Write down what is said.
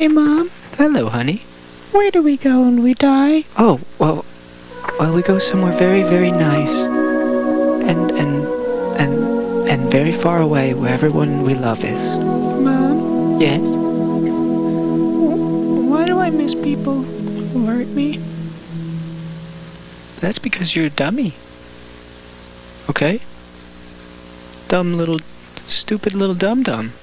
Hey, Mom. Hello, honey. Where do we go when we die? Oh, well, we go somewhere very, very nice. And very far away where everyone we love is. Mom? Yes? Why do I miss people who hurt me? That's because you're a dummy. Okay? Dumb little, stupid little dum-dum.